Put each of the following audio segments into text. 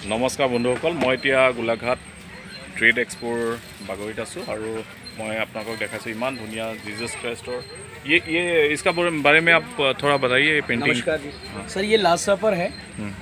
নমস্কাৰ বন্ধুসকল, মই এতিয়া গোলাঘাট ট্ৰেড এক্সপোৰ বাগৰিত আছোঁ আৰু মই আপোনালোকক দেখাইছোঁ ইমান ধুনীয়া जीसस क्राइस्टर। ये इसका बारे में आप थोड़ा बताइए। पेंटिंग। नमस्कार जी सर, ये लास्ट सपर है।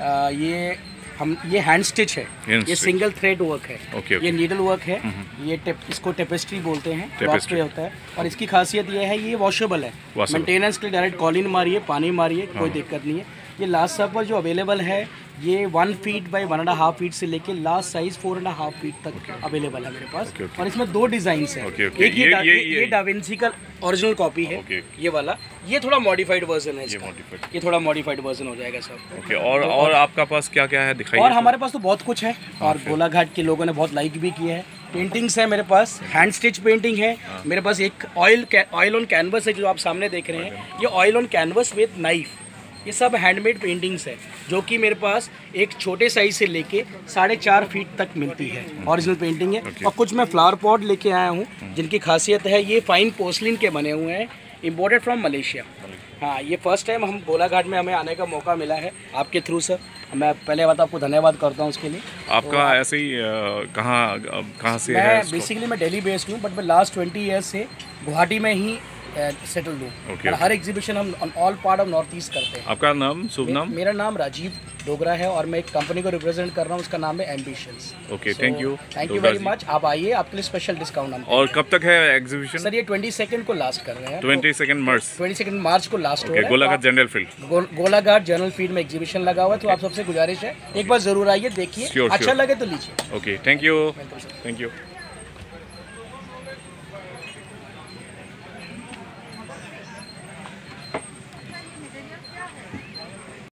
ये हैंड स्टिच है, ये सिंगल थ्रेड वर्क है। ये नीडल वर्क है। ये इसको टेपेस्ट्री बोलते हैं, क्लॉथ पे होता है। और इसकी खासियत ये है, ये वॉशेबल है। मेंटेनेंस के लिए डायरेक्ट कॉलिन मारिए, पानी मारिए, कोई दिक्कत नहीं है। ये लास्ट सपर जो अवेलेबल है, ये 1 फीट बाई 1.5 फीट से लेके लास्ट साइज 4.5 फीट तक अवेलेबल है मेरे पास। और इसमें 2 डिज़ाइंस हैं। एक ये डाविंसी का ओरिजिनल कॉपी है, ये वाला। ये थोड़ा मॉडिफाइड वर्जन है इसका। ये थोड़ा मॉडिफाइड वर्जन हो जाएगा सर। और आपका पास क्या क्या है दिखाइए। और हमारे पास तो बहुत कुछ है, और गोलाघाट के लोगों ने बहुत लाइक भी किया है। पेंटिंग्स है मेरे पास, हैंड स्टिच पेंटिंग है मेरे पास। एक ऑयल ऑन कैनवस है जो आप सामने देख रहे हैं, ये oil on canvas with knife. ये सब हैंडमेड पेंटिंग्स है जो कि मेरे पास एक छोटे साइज से लेके 4.5 फीट तक मिलती है। ओरिजिनल पेंटिंग है। और कुछ मैं फ्लावर पॉट लेके आया हूँ जिनकी खासियत है, ये फाइन पोर्सलिन के बने हुए हैं, इम्पोर्टेड फ्रॉम मलेशिया। हाँ, ये फर्स्ट टाइम हम गोलाघाट में हमें आने का मौका मिला है आपके थ्रू सर। मैं पहले बात आपको धन्यवाद करता हूँ उसके लिए। आपका ऐसे ही कहाँ से मैं है? बेसिकली मैं दिल्ली बेस्ड हूँ, बट मैं लास्ट 20 ईयर्स से गुवाहाटी में ही सेटल्ड हूँ। हर एग्जीबिशन हम all part of north east करते हैं। आपका नाम, शुभ नाम? मेरा नाम राजीव डोगरा है और मैं एक कंपनी को रिप्रेजेंट कर रहा हूँ, उसका नाम है ambitions. Okay, thank you very much. आप आइए, आपके लिए स्पेशल डिस्काउंट हम। और कब तक है एग्जीबिशन? सर ये 22 को लास्ट कर रहे हैं। 22 मार्च को लास्ट हो रहा है। Golaghat general field, Golaghat general field में एग्जीबिशन लगा हुआ है। तो आप सबसे गुजारिश है, एक बार जरूर आइए, देखिए, अच्छा लगे तो लीजिए। Okay, thank you.